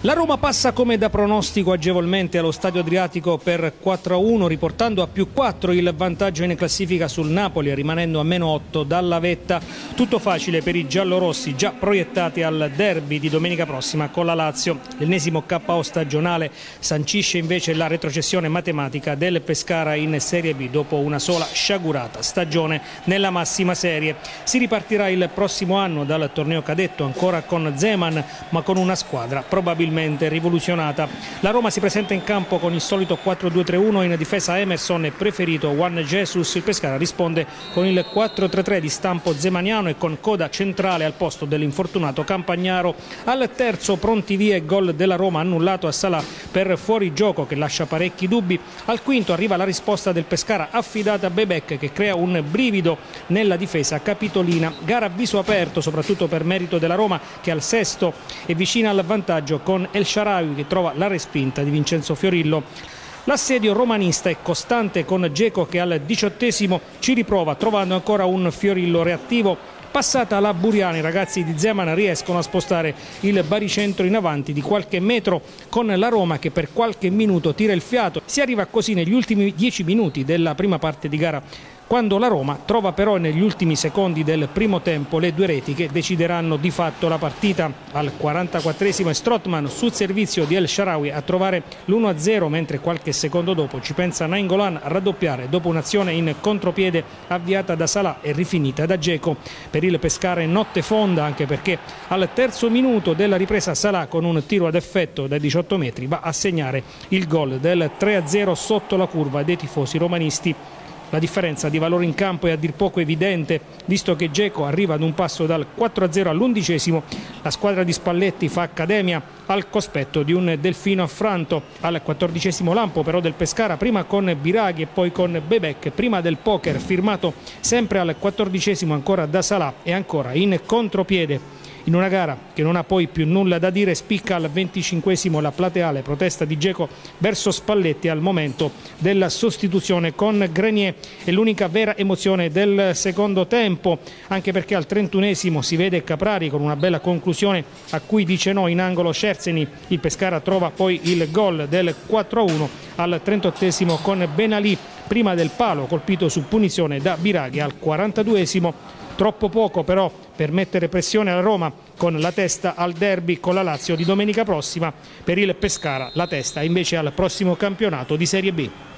La Roma passa come da pronostico agevolmente allo Stadio Adriatico per 4-1, riportando a +4 il vantaggio in classifica sul Napoli, rimanendo a -8 dalla vetta. Tutto facile per i giallorossi, già proiettati al derby di domenica prossima con la Lazio. L'ennesimo KO stagionale sancisce invece la retrocessione matematica del Pescara in Serie B dopo una sola sciagurata stagione nella massima serie. Si ripartirà il prossimo anno dal torneo cadetto, ancora con Zeman, ma con una squadra probabilmente rivoluzionata. La Roma si presenta in campo con il solito 4-2-3-1, in difesa Emerson e preferito Juan Jesus. Il Pescara risponde con il 4-3-3 di stampo zemaniano e con coda centrale al posto dell'infortunato Campagnaro. Al terzo pronti via e gol della Roma annullato a Salah per fuorigioco che lascia parecchi dubbi. Al quinto arriva la risposta del Pescara affidata a Bebek, che crea un brivido nella difesa capitolina. Gara a viso aperto soprattutto per merito della Roma, che al sesto è vicina al vantaggio con El Shaarawy che trova la respinta di Vincenzo Fiorillo. L'assedio romanista è costante con Dzeko che al 18° ci riprova trovando ancora un Fiorillo reattivo. Passata la Buriani, i ragazzi di Zeman riescono a spostare il baricentro in avanti di qualche metro, con la Roma che per qualche minuto tira il fiato. Si arriva così negli ultimi 10 minuti della prima parte di gara, quando la Roma trova però negli ultimi secondi del primo tempo le due reti che decideranno di fatto la partita. Al 44° è Strootman sul servizio di El Shaarawy a trovare l'1-0, mentre qualche secondo dopo ci pensa Nainggolan a raddoppiare dopo un'azione in contropiede avviata da Salah e rifinita da Dzeko. Per il Pescara è notte fonda, anche perché al terzo minuto della ripresa Salah, con un tiro ad effetto dai 18 metri, va a segnare il gol del 3-0 sotto la curva dei tifosi romanisti. La differenza di valore in campo è a dir poco evidente, visto che Dzeko arriva ad un passo dal 4-0 all'11°. La squadra di Spalletti fa accademia al cospetto di un Delfino affranto. Al 14° lampo però del Pescara, prima con Biraghi e poi con Bebek, prima del poker firmato sempre al 14° ancora da Salah e ancora in contropiede. In una gara che non ha poi più nulla da dire, spicca al 25° la plateale protesta di Dzeko verso Spalletti al momento della sostituzione con Grenier. È l'unica vera emozione del secondo tempo, anche perché al 31° si vede Caprari con una bella conclusione a cui dice no in angolo Szczęsny. Il Pescara trova poi il gol del 4-1 al 38° con Ben Ali prima del palo colpito su punizione da Biraghi al 42°. Troppo poco però per mettere pressione alla Roma, con la testa al derby con la Lazio di domenica prossima. Per il Pescara la testa invece al prossimo campionato di Serie B.